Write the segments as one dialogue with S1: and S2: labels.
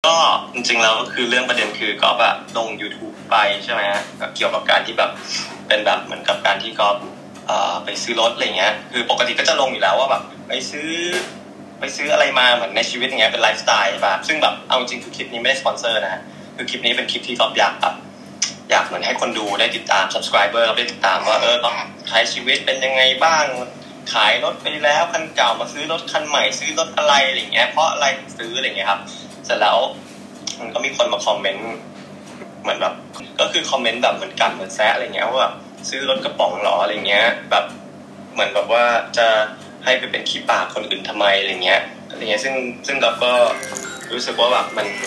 S1: ก็จริงๆแล้วก็คือเรื่องประเด็นคือก๊อฟอะลง YouTube ไปใช่ไหมเกี่ยวกับการที่แบบเป็นแบบเหมือนกับการที่ก๊อฟไปซื้อรถอะไรเงี้ยคือปกติก็จะลงอยู่แล้วว่าแบบไปซื้ออะไรมาเหมือนในชีวิตอย่างเงี้ยเป็นไลฟ์สไตล์แบบซึ่งแบบเอาจริงคือคลิปนี้ไม่ได้สปอนเซอร์นะคือคลิปนี้เป็นคลิปที่ก๊อฟอยากเหมือนให้คนดูได้ติดตาม subscriber ได้ติดตามว่าต้องใช้ชีวิตเป็นยังไงบ้างขายรถไปแล้วคันเก่ามาซื้อรถคันใหม่ซื้อรถอะไรอย่างเงี้ยเพราะอะไรซื้ออะไรเงี้ยครับเสร็จแล้วมันก็มีคนมาคอมเมนต์เหมือนแบบก็คือคอมเมนต์แบบเหมือนกันเหมือนแซะอะไรเงี้ยว่าแบบซื้อรถกระป๋องหรออะไรเงี้ยแบบเหมือนแบบว่าจะให้ไปเป็นขี้ปากคนอื่นทำไมอะไรเงี้ยซึ่งก็รู้สึกว่าแบบ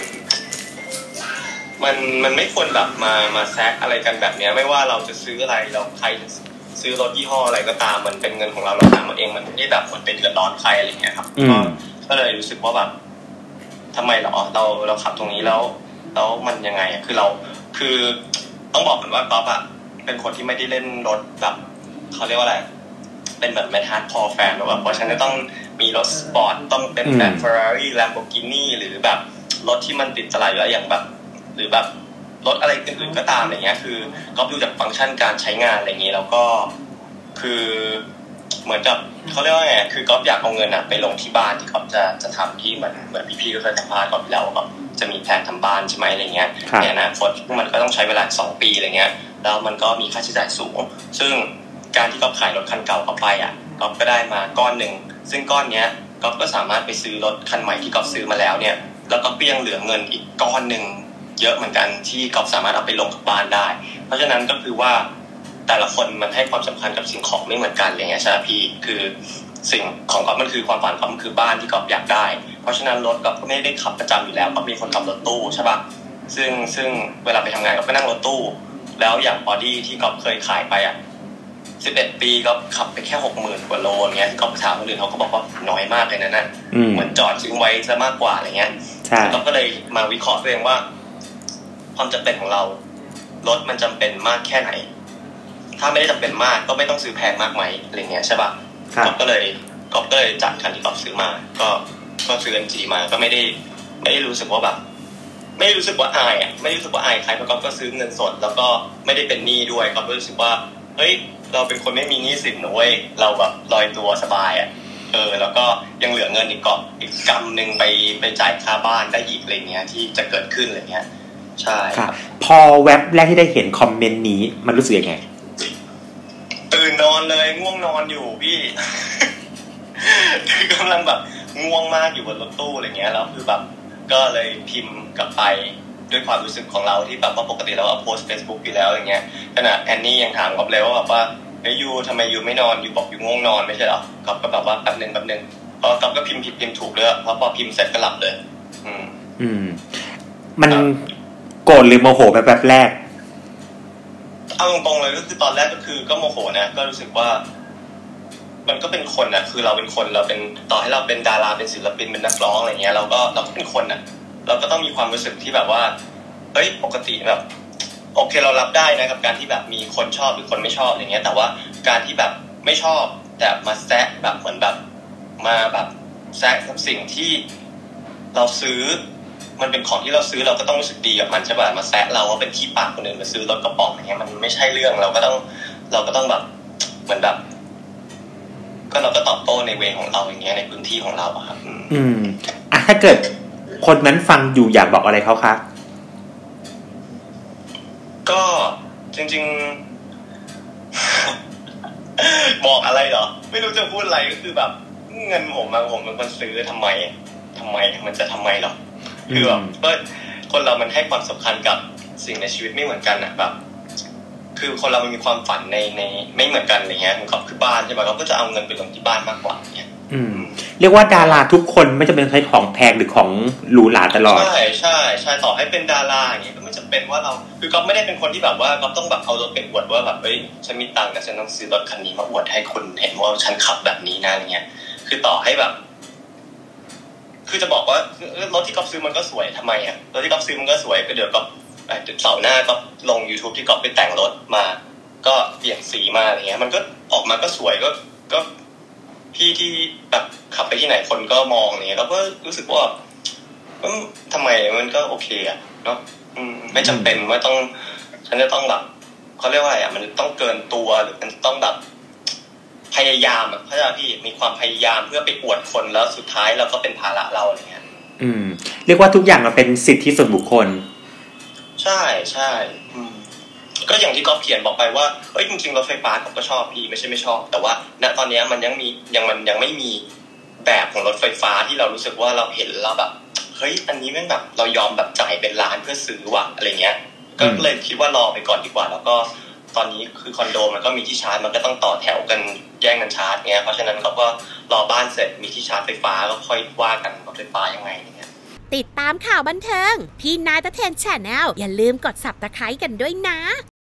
S1: มันไม่ควรแบบมาแซะอะไรกันแบบเนี้ยไม่ว่าเราจะซื้ออะไรเราใครซื้อรถยี่ห้ออะไรก็ตามมันเป็นเงินของเราหามาเองมันไม่ได้แบบมันเป็นเดือดร้อนใครอะไรเงี้ยครับก็เลยรู้สึกว่าแบบทำไมหรอเราขับตรงนี้แล้วมันยังไงคือเราคือต้องบอกก่อนว่าก๊อฟอะเป็นคนที่ไม่ได้เล่นรถแบบเขาเรียกว่าอะไรเป็นแบบแมทฮาร์ดคอร์แฟนหรือว่าเพราะฉันจะต้องมีรถสปอร์ตต้องเป็นแบบ Ferrari Lamborghini หรือแบบรถที่มันติดตลาดอยู่แล้วอย่างแบบหรือแบบรถอะไรอื่นๆก็ตามอะไรเงี้ยคือก๊อฟดูจากฟังก์ชันการใช้งานอะไรอย่างงี้แล้วก็คือเหมือนกับเขาเรียกว่าไงคือก๊อฟอยากเอาเงินอะไปลงที่บ้านที่ก๊อฟจะทำที่เหมือนพี่ๆก็เคยสัมภาษณ์ก๊อฟแล้วก็จะมีแผนทำบ้านใช่ไหมอะไรเงี้ยในอนาคตมันก็ต้องใช้เวลา2 ปีอะไรเงี้ยแล้วมันก็มีค่าใช้จ่ายสูงซึ่งการที่ก๊อฟขายรถคันเก่าก๊อฟไปอะก๊อฟก็ได้มาก้อนนึงซึ่งก้อนเนี้ยก๊อฟก็สามารถไปซื้อรถคันใหม่ที่ก๊อฟซื้อมาแล้วเนี่ยแล้วก็ยังเหลือเงินอีกก้อนนึงเยอะเหมือนกันที่ก๊อฟสามารถเอาไปลงกับบ้านได้เพราะฉะนั้นก็คือว่าแต่ละคนมันให้ความสำคัญกับสิ่งของไม่เหมือนกันอะไรเงี้ยใช่ไหมพี่คือสิ่งของก๊อฟมันคือความฝันก๊อฟมันคือบ้านที่ก๊อฟอยากได้เพราะฉะนั้นรถก๊อฟก็ไม่ได้ขับประจำอยู่แล้วก๊อฟมีคนขับรถตู้ใช่ป่ะซึ่งเวลาไปทำงานก๊อฟก็นั่งรถตู้แล้วอย่างบอดี้ที่ก๊อฟเคยขายไปอ่ะ11 ปีก็ขับไปแค่ 60,000 กว่าโลเงี้ยก๊อฟถามคนอื่นเขาก็บอกว่าน้อยมากเลยนะนั่นเหมือนจอดทิ้งไว้ซะมากกว่าอะไรเงี้ยก๊อฟก็เลยมาวิเคราะห์ตัวเองว่าความจำเป็นของเรารถมันจำเป็นมากแค่ไหนถ้าไม่ได้จำเป็นมากก็ไม่ต้องซื้อแพงมากไหมอะไรเงี้ยใช่ป่ะก๊อฟก็เลยจัดคันที่ก๊อฟซื้อมาก็ซื้อ MG มาก็ไม่ได้รู้สึกว่าแบบไม่รู้สึกว่าอายอ่ะไม่รู้สึกว่าอายใครเพราะก๊อฟก็ซื้อเงินสดแล้วก็ไม่ได้เป็นหนี้ด้วยก๊อฟรู้สึกว่าเฮ้ยเราเป็นคนไม่มีหนี้สินนะเว้ยเราแบบลอยตัวสบายอ่ะแล้วก็ยังเหลือเงินอีกกำนึงไปจ่ายค่าบ้านได้อีกอะไรเงี้ยที่จะเกิดขึ้นอะไรเงี้ยใช่ครับ
S2: พอเว็บแรกที่ได้เห็นคอมเมนต์นี้มันรู้สึกยังไง
S1: ตื่นนอนเลยง่วงนอนอยู่พี่ คือกำลังแบบง่วงมากอยู่บนรถตู้อะไรเงี้ยแล้วคือแบบก็เลยพิมพ์กลับไปด้วยความรู้สึกของเราที่แบบว่าปกติเราโพสต์ Facebook อยู่แล้วอย่างเงี้ยขณะแอนนี่ยังถามก๊อฟเลยว่าแบบว่าเฮ้ยยูทำไมยูไม่นอนยูบอกยูง่วงนอนไม่ใช่เหรอก๊อฟก็แบบว่าแป๊บนึงพอก๊อฟก็พิมพ์ผิดพิมพ์ถูกเลยเพราะพอพิมพ์เสร็จก็หลับเลย
S2: มันโกรธหรือโมโหแบบแรก
S1: เอาตรงๆเลยก็คือตอนแรกก็คือก็โมโหนะก็รู้สึกว่ามันก็เป็นคนนะคือเราเป็นคนเราเป็นต่อให้เราเป็นดาราเป็นศิลปินเป็นนักร้องอะไรเงี้ยเราก็เป็นคนนะเราก็ต้องมีความรู้สึกที่แบบว่าเฮ้ยปกติแบบโอเคเรารับได้นะกับการที่แบบมีคนชอบหรือคนไม่ชอบอย่างเงี้ยแต่ว่าการที่แบบไม่ชอบแต่มาแซะแบบเหมือนแบบมาแบบแซะกับสิ่งที่เราซื้อมันเป็นของที่เราซื้อเราก็ต้องรู้สึกดีกับมันใช่ป่ะมาแซะเราว่าเป็นขี้ปากคนอื่นมาซื้อรถกระป๋องอย่างเงี้ยมันไม่ใช่เรื่องเราก็ต้องแบบเหมือนแบบก็เราก็ตอบโต้ในเวของเราอย่างเงี้ยในพื้นที่ของเราอะครับ
S2: ถ้าเกิดคนนั้นฟังอยู่อยากบอกอะไรเขาคะ
S1: ก็จริงๆ บอกอะไรเหรอไม่รู้จะพูดอะไรก็คือแบบเงินผมเป็นคนซื้อทำไมมันจะทำไมหรอคือแบบคนเรามันให้ความสำคัญกับสิ่งในชีวิตไม่เหมือนกันอะแบบคือคนเรามันมีความฝันในไม่เหมือนกันอะไรเงี้ยเขาคือบ้านใช่ป่ะเขาก็จะเอาเงินไปลงที่บ้านมากกว่าเนี่ย
S2: เรียกว่าดาราทุกคนไม่จำเป็นใช้ของแพงหรือของหรูหราตลอด
S1: ใช่ต่อให้เป็นดาราอย่างเงี้ยก็ไม่จำเป็นว่าเราคือก็ไม่ได้เป็นคนที่แบบว่าก็ต้องแบบเอารถไปอวดว่าแบบเฮ้ยฉันมีตังค์นะฉันต้องซื้อรถคันนี้มาอวดให้คนเห็นว่าฉันขับแบบนี้นะอะไรเงี้ยคือต่อให้แบบคือจะบอกว่ารถที่ก๊อฟซื้อมันก็สวยทำไมอ่ะรถที่ก๊อฟซื้อมันก็สวยก็เดี๋ยวก็เสาร์หน้าก็ลง YouTube ที่ก๊อฟไปแต่งรถมาก็เปลี่ยนสีมาอะไรเงี้ยมันก็ออกมาก็สวยก็พี่ที่แบบขับไปที่ไหนคนก็มองอะไรเงี้ยแล้วก็รู้สึกว่าทำไมมันก็โอเคอะเนาะไม่จำเป็นว่าต้องฉันจะต้องแบบเขาเรียกว่าอะไรอะมันต้องเกินตัวหรือมันต้องแบบพยายามอะเข้าใจพี่มีความพยายามเพื่อไปอวดคนแล้วสุดท้ายเราก็เป็นภาระเราอะไรเงี้ย
S2: เรียกว่าทุกอย่างมันเป็นสิทธิส่วนบุคคล
S1: ใช่ใช่ก็อย่างที่ก๊อฟเขียนบอกไปว่าจริงๆรถไฟฟ้าก๊อฟก็ชอบพี่ไม่ใช่ไม่ชอบแต่ว่าณตอนนี้มันยังไม่มีแบบของรถไฟฟ้าที่เรารู้สึกว่าเราเห็นแล้วแบบเฮ้ยอันนี้แม่งแบบเรายอมแบบจ่ายเป็นล้านเพื่อซื้อว่ะอะไรเงี้ยก็เลยคิดว่ารอไปก่อนดีกว่าแล้วก็ตอนนี้คือคอนโดมันก็มีที่ชาร์จมันก็ต้องต่อแถวกันแย่งกันชาร์จเงี้ยเพราะฉะนั้นเราก็รอบ้านเสร็จมีที่ชาร์จไฟฟ้าก็ค่อยว่ากันรถไฟฟ้ายังไงเนี่ย
S3: ติดตามข่าวบันเทิงพี่นายตะเทน Channel อย่าลืมกด Subscribe กันด้วยนะ